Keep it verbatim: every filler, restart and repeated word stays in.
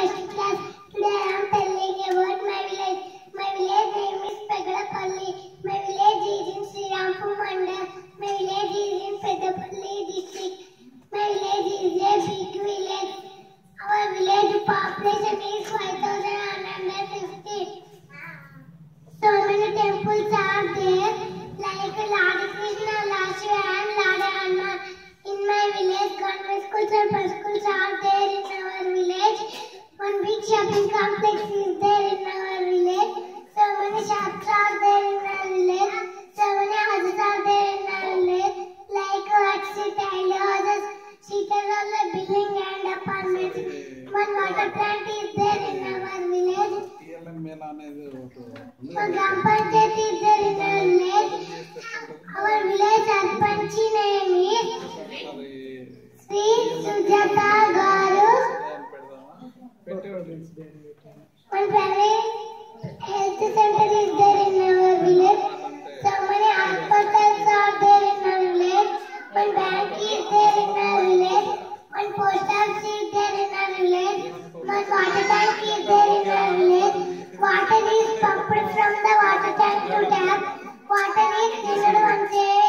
first class. Today I am telling about my village. My village name is Pegadapalli. My village is in Srirampur Mandal. My village is in Peddapalli district. My village is a big village. Our village population is five thousand one hundred fifty. So many temples are there, like Lada Krishna, Lada Shiva and Lada Hanuman. In my village, government schools and private schools are there in our village. One big shopping complex is there in our village. So many shops are there in our village. So many houses are there in our village, like Axi, Taylor houses, Sheetal roller, building and apartments. One water plant is there in our village. One Gram Panchayat is there in our village. Our village Sarpanchi name is Sri Sujata Garu. One private health center is there in our village. So many hospitals are there in our village. One bank is there in our village. One post office is there in our village. One water tank is there in our village. Water is pumped from the water tank to tap. Water is cleaned once a